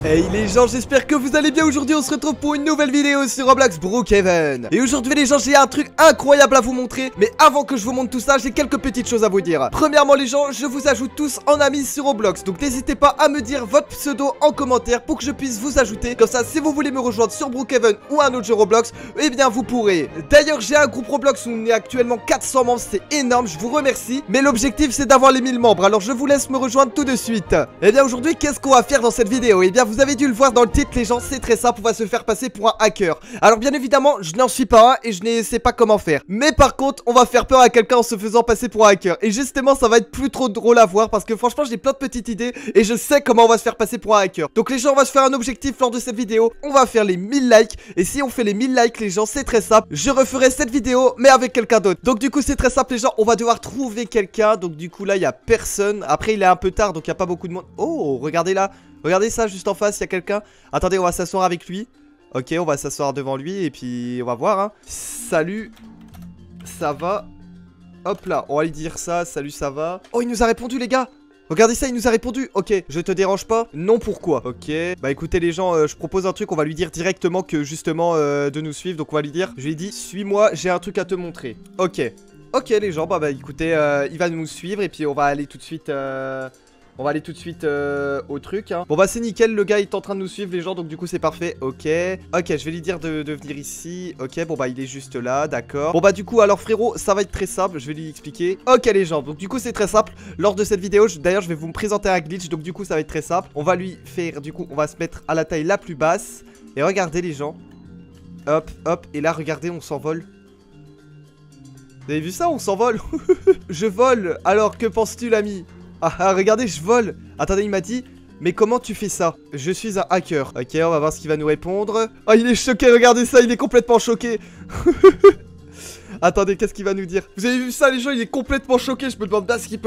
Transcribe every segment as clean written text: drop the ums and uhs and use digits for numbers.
Hey les gens, j'espère que vous allez bien. Aujourd'hui on se retrouve pour une nouvelle vidéo sur Roblox Brookhaven. Et aujourd'hui les gens, j'ai un truc incroyable à vous montrer. Mais avant que je vous montre tout ça, j'ai quelques petites choses à vous dire. Premièrement les gens, je vous ajoute tous en amis sur Roblox. Donc n'hésitez pas à me dire votre pseudo en commentaire pour que je puisse vous ajouter. Comme ça, si vous voulez me rejoindre sur Brookhaven ou un autre jeu Roblox, eh bien vous pourrez. D'ailleurs j'ai un groupe Roblox où on est actuellement 400 membres, c'est énorme, je vous remercie. Mais l'objectif c'est d'avoir les 1000 membres. Alors je vous laisse me rejoindre tout de suite. Et bien aujourd'hui, qu'est-ce qu'on va faire dans cette vidéo? Eh bien vous avez dû le voir dans le titre les gens, c'est très simple, on va se faire passer pour un hacker. Alors bien évidemment, je n'en suis pas un et je ne sais pas comment faire. Mais par contre, on va faire peur à quelqu'un en se faisant passer pour un hacker. Et justement, ça va être plus trop drôle à voir parce que franchement, j'ai plein de petites idées et je sais comment on va se faire passer pour un hacker. Donc les gens, on va se faire un objectif lors de cette vidéo. On va faire les 1000 likes. Et si on fait les 1000 likes les gens, c'est très simple. Je referai cette vidéo mais avec quelqu'un d'autre. Donc du coup, c'est très simple les gens, on va devoir trouver quelqu'un. Donc du coup là, il n'y a personne. Après, il est un peu tard donc il n'y a pas beaucoup de monde. Oh, regardez là. Regardez ça, juste en face, il y a quelqu'un. Attendez, on va s'asseoir avec lui. Ok, on va s'asseoir devant lui et puis on va voir, hein. Salut, ça va? Hop là, on va lui dire ça, salut, ça va? Oh, il nous a répondu, les gars. Regardez ça, il nous a répondu. Ok, je te dérange pas? Non, pourquoi? Ok, bah écoutez les gens, je propose un truc. On va lui dire directement que justement de nous suivre. Donc on va lui dire, je lui ai dit, suis-moi, j'ai un truc à te montrer. Ok, ok les gens, bah écoutez, il va nous suivre et puis on va aller tout de suite... On va aller tout de suite au truc, hein. Bon bah c'est nickel, le gars il est en train de nous suivre les gens, donc du coup c'est parfait. Ok, ok, je vais lui dire de venir ici. Ok, bon bah il est juste là, d'accord. Bon bah du coup alors frérot, ça va être très simple, je vais lui expliquer. Ok les gens, donc du coup c'est très simple. Lors de cette vidéo, d'ailleurs je vais vous me présenter un glitch, donc du coup ça va être très simple. On va lui faire, du coup on va se mettre à la taille la plus basse. Et regardez les gens. Hop, hop, et là regardez, on s'envole. Vous avez vu ça, on s'envole. Je vole, alors que penses-tu l'ami? Ah, regardez, je vole. Attendez, il m'a dit, mais comment tu fais ça? Je suis un hacker. Ok, on va voir ce qu'il va nous répondre. Oh, il est choqué, regardez ça, il est complètement choqué. Attendez, qu'est-ce qu'il va nous dire? Vous avez vu ça, les gens, il est complètement choqué. Je me demande pas ce qu'il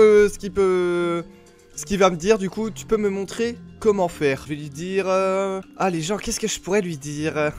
va me dire. Du coup, tu peux me montrer comment faire? Je vais lui dire... Ah, les gens, qu'est-ce que je pourrais lui dire?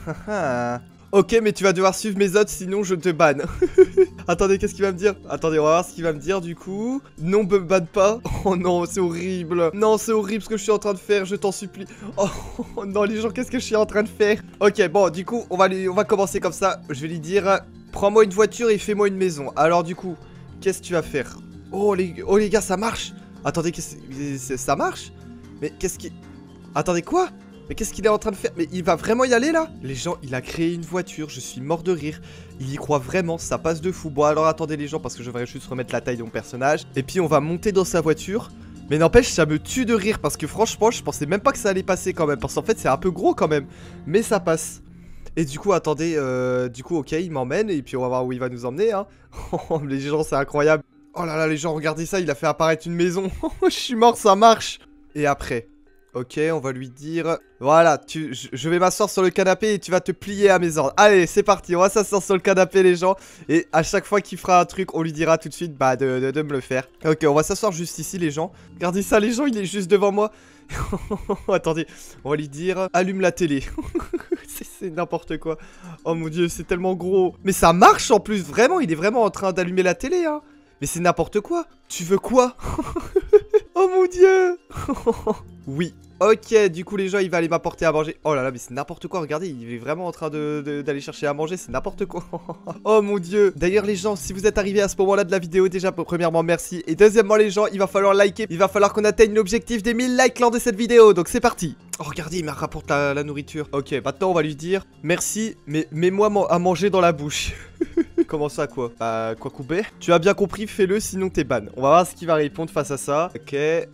Ok, mais tu vas devoir suivre mes ordres, sinon je te banne. Attendez, qu'est-ce qu'il va me dire? Attendez, on va voir ce qu'il va me dire du coup. Non, me banne pas. Oh non, c'est horrible. Non, c'est horrible ce que je suis en train de faire, je t'en supplie. Oh non, les gens, qu'est-ce que je suis en train de faire? Ok, bon, du coup, on va commencer comme ça. Je vais lui dire, prends-moi une voiture et fais-moi une maison. Alors du coup, qu'est-ce que tu vas faire? Oh les gars, ça marche. Attendez, ça marche? Mais qu'est-ce qui... Attendez, quoi? Mais qu'est-ce qu'il est en train de faire? Mais il va vraiment y aller là? Les gens, il a créé une voiture, je suis mort de rire. Il y croit vraiment, ça passe de fou. Bon alors attendez les gens, parce que je vais juste remettre la taille de mon personnage. Et puis on va monter dans sa voiture. Mais n'empêche, ça me tue de rire, parce que franchement, je pensais même pas que ça allait passer quand même. Parce qu'en fait, c'est un peu gros quand même. Mais ça passe. Et du coup, attendez, du coup, ok, il m'emmène. Et puis on va voir où il va nous emmener, hein. Les gens, c'est incroyable. Oh là là, les gens, regardez ça, il a fait apparaître une maison. Je suis mort, ça marche. Et après... Ok, on va lui dire... Voilà, je vais m'asseoir sur le canapé et tu vas te plier à mes ordres. Allez, c'est parti, on va s'asseoir sur le canapé les gens. Et à chaque fois qu'il fera un truc, on lui dira tout de suite bah de me le faire. Ok, on va s'asseoir juste ici les gens. Regardez ça les gens, il est juste devant moi. Attendez, on va lui dire allume la télé. C'est n'importe quoi. Oh mon dieu, c'est tellement gros. Mais ça marche en plus, vraiment, il est vraiment en train d'allumer la télé, hein. Mais c'est n'importe quoi. Tu veux quoi? Oh mon dieu. Oui. Ok, du coup les gens, il va aller m'apporter à manger. Oh là là, mais c'est n'importe quoi, regardez, il est vraiment en train d'aller chercher à manger, c'est n'importe quoi. Oh mon dieu. D'ailleurs les gens, si vous êtes arrivés à ce moment-là de la vidéo, déjà premièrement merci. Et deuxièmement les gens, il va falloir liker. Il va falloir qu'on atteigne l'objectif des 1000 likes lors de cette vidéo, donc c'est parti. Oh regardez, il me rapporte la nourriture. Ok, maintenant on va lui dire merci, mais mets-moi à manger dans la bouche. Comment ça quoi? Bah quoi couper? Tu as bien compris, fais-le sinon t'es ban. On va voir ce qu'il va répondre face à ça. Ok.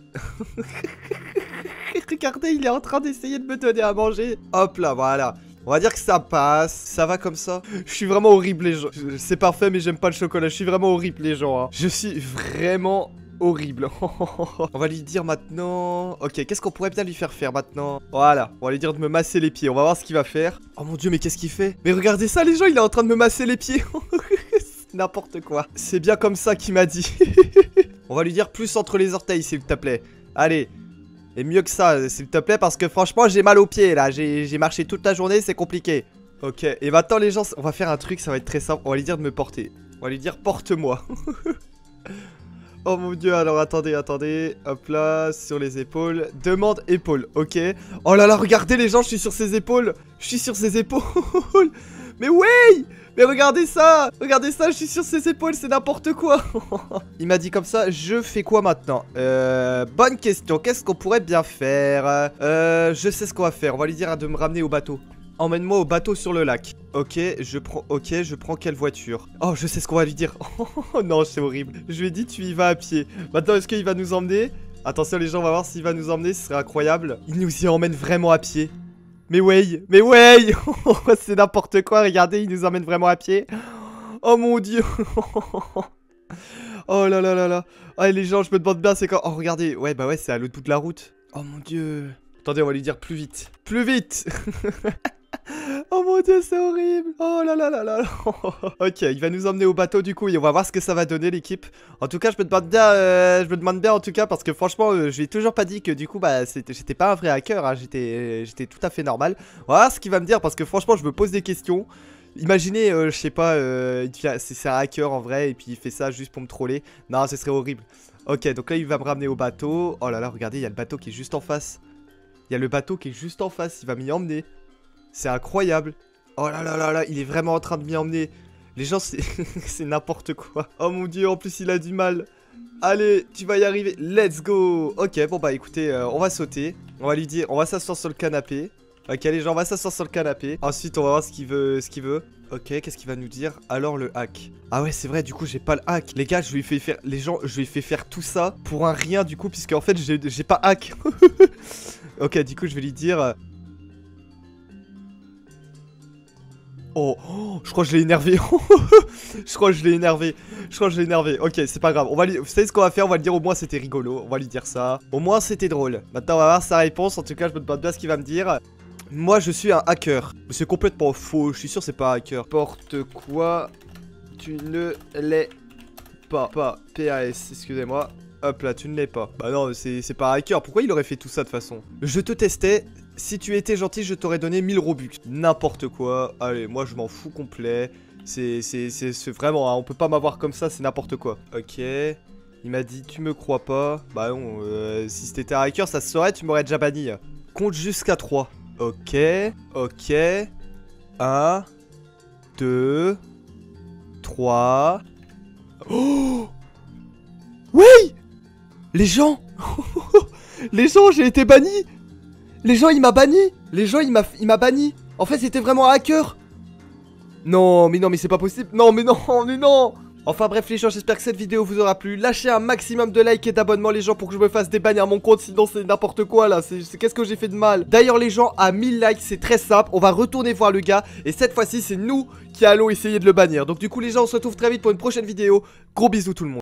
Regardez, il est en train d'essayer de me donner à manger. Hop là, voilà. On va dire que ça passe. Ça va comme ça. Je suis vraiment horrible les gens. C'est parfait mais j'aime pas le chocolat. Je suis vraiment horrible les gens, hein. Je suis vraiment... horrible. On va lui dire maintenant... Ok, qu'est-ce qu'on pourrait bien lui faire maintenant? Voilà, on va lui dire de me masser les pieds. On va voir ce qu'il va faire. Oh mon dieu, mais qu'est-ce qu'il fait? Mais regardez ça les gens, il est en train de me masser les pieds. N'importe quoi. C'est bien comme ça qu'il m'a dit. On va lui dire plus entre les orteils s'il te plaît. Allez. Et mieux que ça s'il te plaît, parce que franchement j'ai mal aux pieds là. J'ai marché toute la journée, c'est compliqué. Ok, et maintenant les gens, on va faire un truc, ça va être très simple. On va lui dire de me porter. On va lui dire porte-moi. Oh mon dieu, alors attendez, hop là, sur les épaules, demande épaule, ok. Oh là là, regardez les gens, je suis sur ses épaules. Mais ouais. Mais regardez ça, je suis sur ses épaules, c'est n'importe quoi. Il m'a dit comme ça, je fais quoi maintenant? Bonne question, qu'est-ce qu'on pourrait bien faire? Je sais ce qu'on va faire, on va lui dire de me ramener au bateau. Emmène-moi au bateau sur le lac. Ok, je prends quelle voiture? Oh, je sais ce qu'on va lui dire. Oh non, c'est horrible. Je lui ai dit, tu y vas à pied. Maintenant, est-ce qu'il va nous emmener? Attention, les gens, on va voir s'il va nous emmener. Ce serait incroyable. Il nous y emmène vraiment à pied. Mais ouais. C'est n'importe quoi. Regardez, il nous emmène vraiment à pied. Oh mon dieu. Oh là là là là. Ah, les gens, je me demande bien, c'est quand... Oh, regardez. Ouais, bah ouais, c'est à l'autre bout de la route. Oh mon dieu. Attendez, on va lui dire plus vite. Plus vite. Oh mon dieu, c'est horrible. Oh là là là là. Ok, il va nous emmener au bateau du coup et on va voir ce que ça va donner l'équipe. En tout cas, je me demande bien en tout cas parce que franchement, je lui ai toujours pas dit que du coup, bah, j'étais pas un vrai hacker, hein, j'étais tout à fait normal. On va voir ce qu'il va me dire parce que franchement, je me pose des questions. Imaginez, je sais pas, c'est un hacker en vrai et puis il fait ça juste pour me troller. Non, ce serait horrible. Ok, donc là, il va me ramener au bateau. Oh là là, regardez, il y a le bateau qui est juste en face. Il va m'y emmener. C'est incroyable. Oh là là là là, il est vraiment en train de m'y emmener. Les gens, c'est c'est n'importe quoi. Oh mon dieu, en plus il a du mal. Allez, tu vas y arriver. Let's go. Ok, bon bah écoutez, on va sauter. On va lui dire, on va s'asseoir sur le canapé. Ok, les gens, on va s'asseoir sur le canapé. Ensuite, on va voir ce qu'il veut. Ok, qu'est-ce qu'il va nous dire? Alors le hack. Ah ouais, c'est vrai, du coup, j'ai pas le hack. Les gars, je lui ai fait faire... Les gens, je lui ai fait faire tout ça pour un rien, du coup, puisque en fait, j'ai pas hack. Ok, du coup, je vais lui dire... Oh, je crois que je l'ai énervé. Ok, c'est pas grave. Vous savez ce qu'on va faire? On va lui dire au moins c'était rigolo. On va lui dire ça. Au moins c'était drôle. Maintenant, on va voir sa réponse. En tout cas, je me demande bien ce qu'il va me dire. Moi, je suis un hacker. C'est complètement faux. Je suis sûr, c'est pas un hacker. N'importe quoi. Tu ne l'es pas. PAS, excusez-moi. Hop là, tu ne l'es pas. Bah non, c'est pas un hacker. Pourquoi il aurait fait tout ça de toute façon? Je te testais. Si tu étais gentil, je t'aurais donné 1000 Robux. N'importe quoi. Allez, moi je m'en fous complet. C'est vraiment, hein, on peut pas m'avoir comme ça, c'est n'importe quoi. Ok. Il m'a dit, tu me crois pas? Bah non, si c'était un hacker, ça se saurait, tu m'aurais déjà banni. Compte jusqu'à 3. Ok. 1, 2, 3. Oh! Oui! Les gens! Les gens, j'ai été banni! Les gens, il m'a banni. Il m'a banni. En fait, c'était vraiment un hacker. Non, mais c'est pas possible. Non. Enfin bref les gens, j'espère que cette vidéo vous aura plu. Lâchez un maximum de likes et d'abonnements les gens pour que je me fasse débannir mon compte. Sinon c'est n'importe quoi là, qu'est-ce que j'ai fait de mal? D'ailleurs les gens, à 1000 likes c'est très simple. On va retourner voir le gars. Et cette fois-ci c'est nous qui allons essayer de le bannir. Donc du coup les gens, on se retrouve très vite pour une prochaine vidéo. Gros bisous tout le monde.